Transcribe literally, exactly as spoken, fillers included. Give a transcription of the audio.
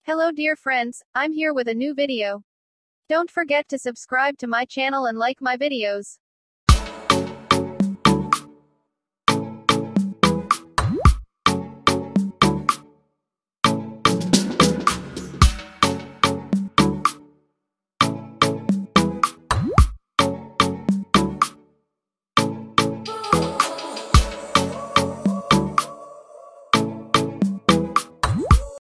Hello dear friends, I'm here with a new video. Don't forget to subscribe to my channel and like my videos.